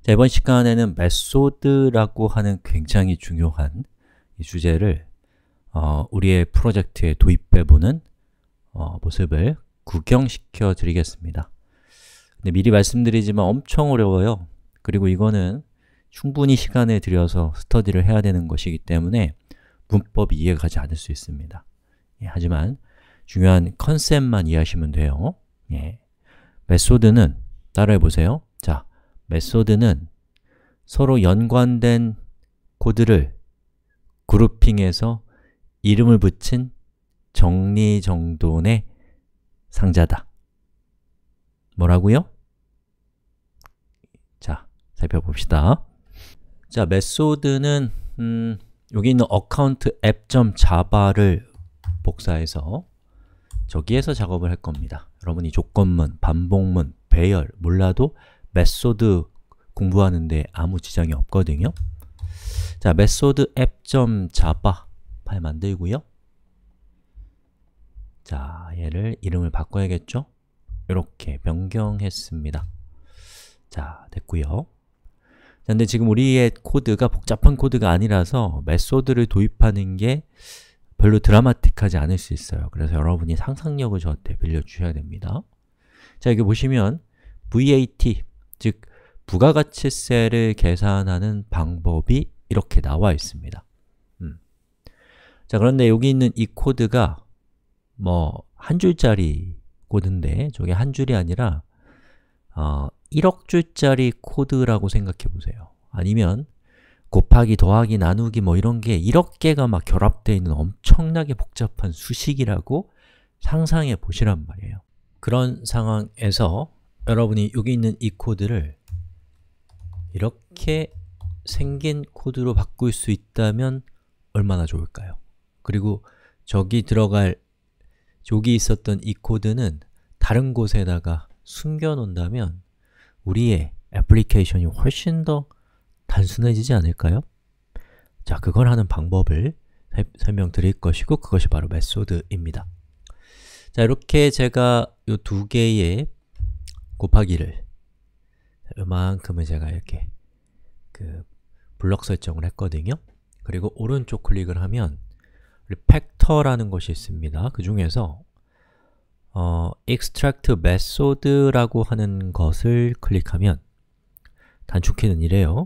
자, 이번 시간에는 메소드라고 하는 굉장히 중요한 이 주제를 우리의 프로젝트에 도입해보는 모습을 구경시켜 드리겠습니다. 근데 미리 말씀드리지만 엄청 어려워요. 그리고 이거는 충분히 시간을 들여서 스터디를 해야 되는 것이기 때문에 문법이 이해가 가지 않을 수 있습니다. 하지만 중요한 컨셉만 이해하시면 돼요. 메소드는 따라해보세요. 자, 메소드는 서로 연관된 코드를 그룹핑해서 이름을 붙인 정리정돈의 상자다. 뭐라고요? 자, 살펴봅시다. 자, 메소드는 여기 있는 어카운트 app.java를 복사해서 저기에서 작업을 할 겁니다. 여러분이 조건문, 반복문, 배열 몰라도 메소드 공부하는데 아무 지장이 없거든요. 자, 메소드 app.java 파일 만들고요. 자, 얘를 이름을 바꿔야겠죠? 이렇게 변경했습니다. 자, 됐고요. 자, 근데 지금 우리의 코드가 복잡한 코드가 아니라서 메소드를 도입하는 게 별로 드라마틱하지 않을 수 있어요. 그래서 여러분이 상상력을 저한테 빌려주셔야 됩니다. 자, 여기 보시면 VAT, 즉 부가가치세를 계산하는 방법이 이렇게 나와 있습니다. 자, 그런데 여기 있는 이 코드가 한 줄짜리 코드인데 저게 한 줄이 아니라 1억 줄짜리 코드라고 생각해 보세요. 아니면 곱하기, 더하기, 나누기 이런 게 1억 개가 막 결합되어 있는 엄청나게 복잡한 수식이라고 상상해 보시란 말이에요. 그런 상황에서 여러분이 여기 있는 이 코드를 이렇게 생긴 코드로 바꿀 수 있다면 얼마나 좋을까요? 그리고 저기 있었던 이 코드는 다른 곳에다가 숨겨 놓는다면 우리의 애플리케이션이 훨씬 더 단순해지지 않을까요? 자, 그걸 하는 방법을 설명드릴 것이고 그것이 바로 메소드입니다. 자, 이렇게 제가 이 두 개의 곱하기를 이만큼을 제가 이렇게 블럭 설정을 했거든요. 그리고 오른쪽 클릭을 하면 팩터라는 것이 있습니다. 그 중에서 extract method라고 하는 것을 클릭하면 단축키는 이래요.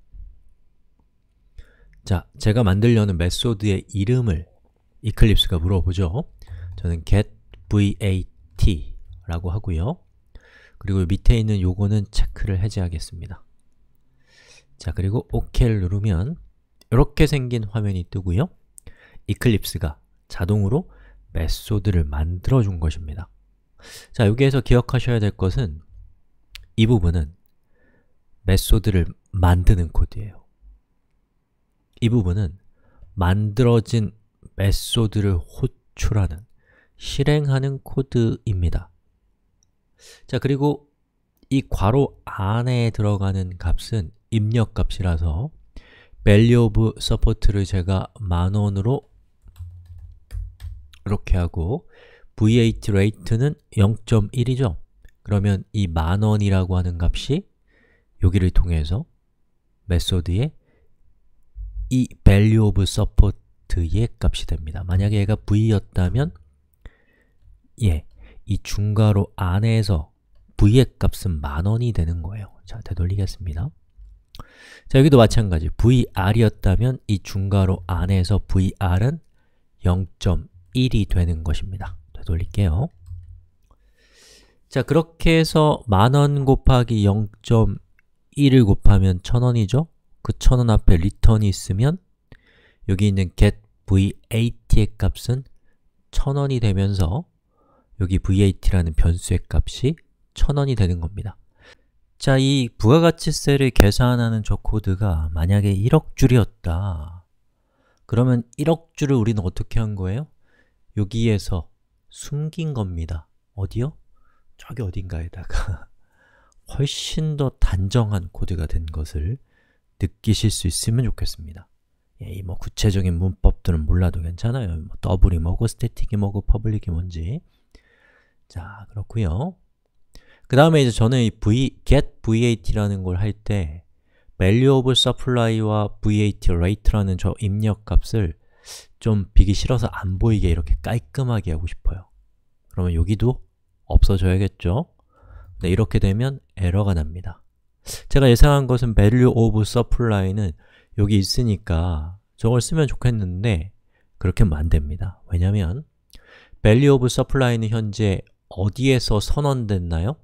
자, 제가 만들려는 메소드의 이름을 이클립스가 물어보죠. 저는 getVat 라고 하고요. 그리고 밑에 있는 요거는 체크를 해제하겠습니다. 자, 그리고 OK를 누르면 이렇게 생긴 화면이 뜨고요. 이클립스가 자동으로 메소드를 만들어 준 것입니다. 자, 여기에서 기억하셔야 될 것은 이 부분은 메소드를 만드는 코드예요. 이 부분은 만들어진 메소드를 호출하는, 실행하는 코드입니다. 자, 그리고 이 괄호 안에 들어가는 값은 입력값이라서 value of support를 제가 10,000원으로 이렇게 하고 VAT rate는 0.1이죠. 그러면 이 10,000원이라고 하는 값이 여기를 통해서 메소드의 이 value of support의 값이 됩니다. 만약에 얘가 v였다면 이 중괄호 안에서 v의 값은 10,000원이 되는 거예요. 자, 되돌리겠습니다. 자, 여기도 마찬가지 vr이었다면 이 중괄호 안에서 vr은 0.1이 되는 것입니다. 되돌릴게요. 자, 그렇게 해서 10,000원 곱하기 0.1을 곱하면 1,000원이죠? 그 1,000원 앞에 return이 있으면 여기 있는 getVat의 값은 1,000원이 되면서 여기 vat라는 변수의 값이 1,000원이 되는 겁니다. 자, 이 부가가치세를 계산하는 저 코드가 만약에 1억 줄이었다. 그러면 1억 줄을 우리는 어떻게 한 거예요? 여기에서 숨긴 겁니다. 어디요? 저기 어딘가에다가 훨씬 더 단정한 코드가 된 것을 느끼실 수 있으면 좋겠습니다. 이 구체적인 문법들은 몰라도 괜찮아요. 더블이 뭐고, 스태틱이 뭐고, 퍼블릭이 뭔지. 자, 그렇고요. 그 다음에 이제 저는 이 getVat라는 걸 할 때 value of supply와 VAT rate라는 저 입력값을 좀 비기 싫어서 안 보이게 이렇게 깔끔하게 하고 싶어요. 그러면 여기도 없어져야겠죠? 네, 이렇게 되면 에러가 납니다. 제가 예상한 것은 value of supply는 여기 있으니까 저걸 쓰면 좋겠는데 그렇게 하면 안 됩니다. 왜냐면 value of supply는 현재 어디에서 선언됐나요?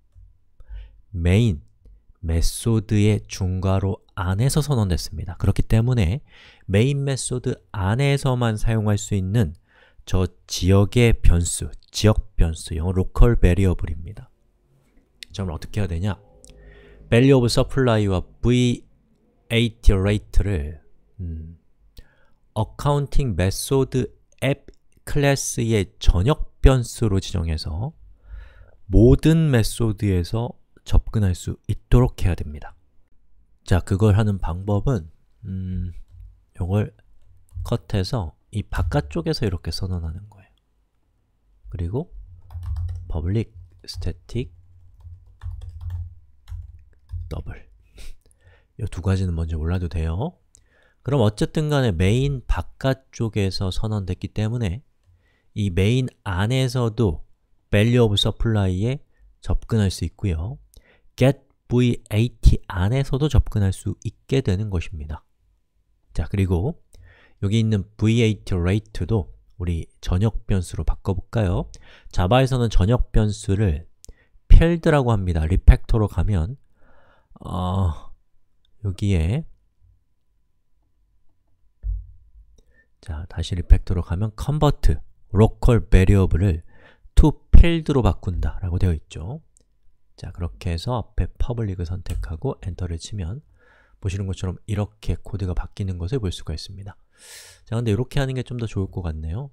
main 메소드의 중괄호 안에서 선언됐습니다. 그렇기 때문에 main 메소드 안에서만 사용할 수 있는 저 지역의 변수, 지역 변수, 영어 local variable입니다. 그럼 어떻게 해야 되냐? value of supply와 VAT rate를 accounting method app 클래스의 전역 변수로 지정해서 모든 메소드에서 접근할 수 있도록 해야 됩니다. 자, 그걸 하는 방법은 이걸 컷해서 이 바깥쪽에서 이렇게 선언하는 거예요. 그리고 public static double 이 두 가지는 먼저 몰라도 돼요. 그럼 어쨌든 간에 main 바깥쪽에서 선언됐기 때문에 이 main 안에서도 value of supply에 접근할 수 있고요. get VAT 안에서도 접근할 수 있게 되는 것입니다. 자, 그리고 여기 있는 VAT rate도 우리 전역 변수로 바꿔볼까요? 자바에서는 전역 변수를 field라고 합니다. 리팩터로 가면 여기에 자, 다시 리팩터로 가면 convert local variable을 to field로 바꾼다 라고 되어 있죠. 자, 그렇게 해서 앞에 public을 선택하고 엔터를 치면 보시는 것처럼 이렇게 코드가 바뀌는 것을 볼 수가 있습니다. 자, 근데 이렇게 하는 게 좀 더 좋을 것 같네요.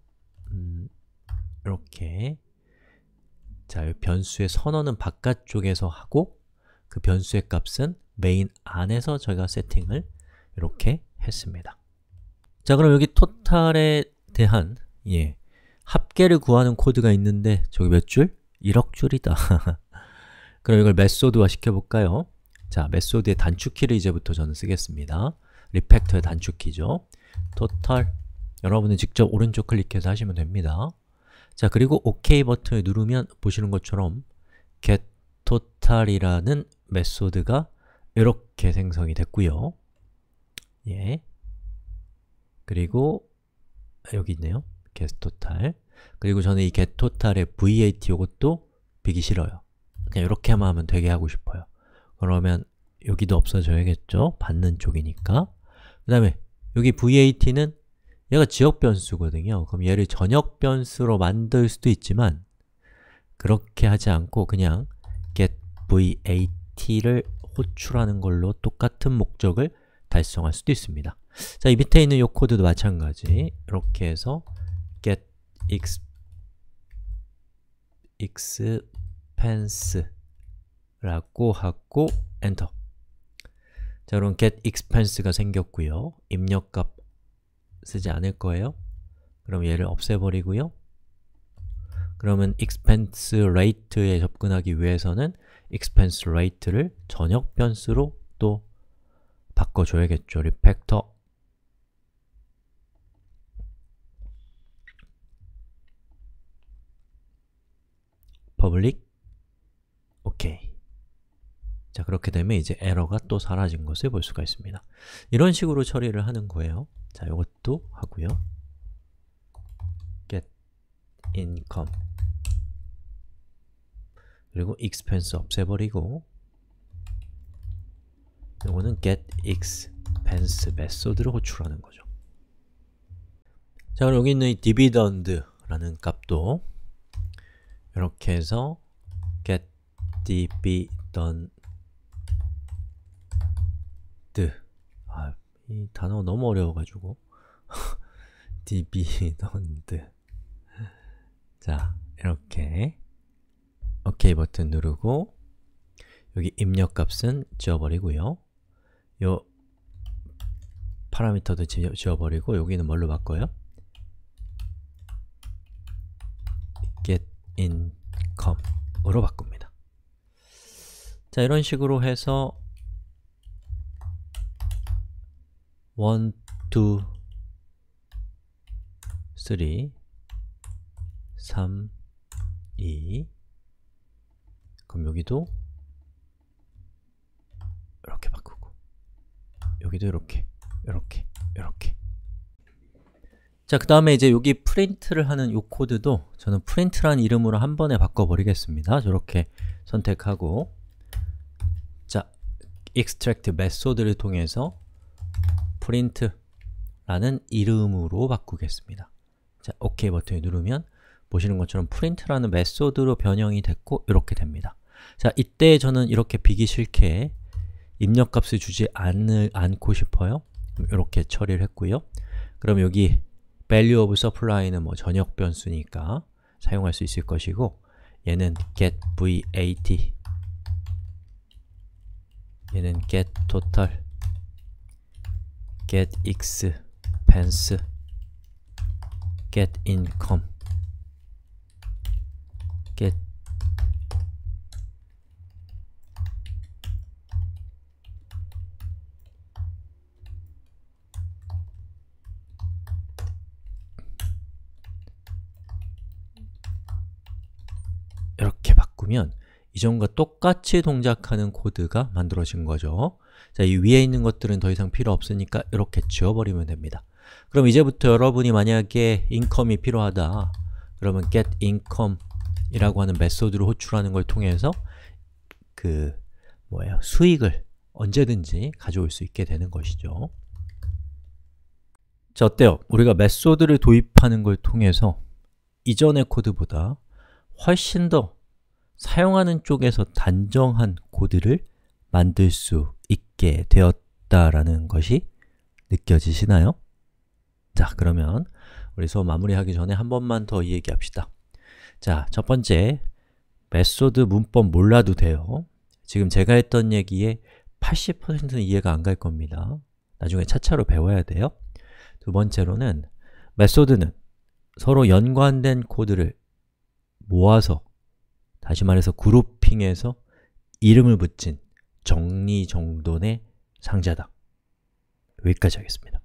이렇게 자, 이 변수의 선언은 바깥쪽에서 하고 그 변수의 값은 메인 안에서 저희가 세팅을 이렇게 했습니다. 자, 그럼 여기 토탈에 대한 합계를 구하는 코드가 있는데 저기 몇 줄? 1억 줄이다. 그럼 이걸 메소드화 시켜볼까요? 자, 메소드의 단축키를 이제부터 저는 쓰겠습니다. 리팩터의 단축키죠. total 여러분은 직접 오른쪽 클릭해서 하시면 됩니다. 자, 그리고 OK 버튼을 누르면 보시는 것처럼 getTotal이라는 메소드가 이렇게 생성이 됐고요. 그리고 여기 있네요. getTotal. 그리고 저는 이 getTotal의 VAT 이것도 비기 싫어요. 그냥 이렇게 하면 되게 하고 싶어요. 그러면 여기도 없어져야겠죠? 받는 쪽이니까. 그 다음에 여기 VAT는 얘가 지역 변수거든요. 그럼 얘를 전역 변수로 만들 수도 있지만 그렇게 하지 않고 그냥 getVAT를 호출하는 걸로 똑같은 목적을 달성할 수도 있습니다. 자, 이 밑에 있는 이 코드도 마찬가지. 이렇게 해서 getExpense라고 하고 엔터. 자, 그럼 getExpense가 생겼고요. 입력값 쓰지 않을 거예요. 그럼 얘를 없애버리고요. 그러면 expense rate에 접근하기 위해서는 expense rate를 전역 변수로 또 바꿔줘야겠죠. 리팩터 public OK. 자, 그렇게 되면 이제 에러가 또 사라진 것을 볼 수가 있습니다. 이런 식으로 처리를 하는 거예요. 자, 이것도 하고요. get income 그리고 expense 없애버리고 이거는 get expense 메소드를 호출하는 거죠. 자, 그럼 여기 있는 이 dividend라는 값도 이렇게 해서 get dividend 이 단어가 너무 어려워가지고 dividend 자, 이렇게 OK 버튼 누르고 여기 입력값은 지워버리고요. 요 파라미터도 지워버리고 여기는 뭘로 바꿔요? get income으로 바꿉니다. 자, 이런 식으로 해서 1, 2, 3, 3, 2 그럼 여기도 이렇게 바꾸고 여기도 이렇게 자, 그 다음에 이제 여기 프린트를 하는 이 코드도 저는 프린트라는 이름으로 한 번에 바꿔버리겠습니다. 저렇게 선택하고 자, extract 메소드를 통해서 print라는 이름으로 바꾸겠습니다. 자, OK 버튼을 누르면 보시는 것처럼 print라는 메소드로 변형이 됐고 이렇게 됩니다. 자, 이때 저는 이렇게 비기 싫게 입력값을 주지 않고 싶어요. 이렇게 처리를 했고요. 그럼 여기 value of supply는 뭐 전역 변수니까 사용할 수 있을 것이고 얘는 get VAT 얘는 get total get expense get income get 이렇게 바꾸면 이전과 똑같이 동작하는 코드가 만들어진 거죠. 자, 이 위에 있는 것들은 더 이상 필요 없으니까 이렇게 지워버리면 됩니다. 그럼 이제부터 여러분이 만약에 income이 필요하다 그러면 get income 이라고 하는 메소드를 호출하는 걸 통해서 수익을 언제든지 가져올 수 있게 되는 것이죠. 자, 어때요? 우리가 메소드를 도입하는 걸 통해서 이전의 코드보다 훨씬 더 사용하는 쪽에서 단정한 코드를 만들 수 있게 되었다라는 것이 느껴지시나요? 자, 그러면 우리 수업 마무리하기 전에 한 번만 더 이 얘기합시다. 자, 첫 번째, 메소드 문법 몰라도 돼요. 지금 제가 했던 얘기의 80%는 이해가 안 갈 겁니다. 나중에 차차로 배워야 돼요. 두 번째로는 메소드는 서로 연관된 코드를 모아서 다시 말해서 그룹핑해서 이름을 붙인 정리정돈의 상자다. 여기까지 하겠습니다.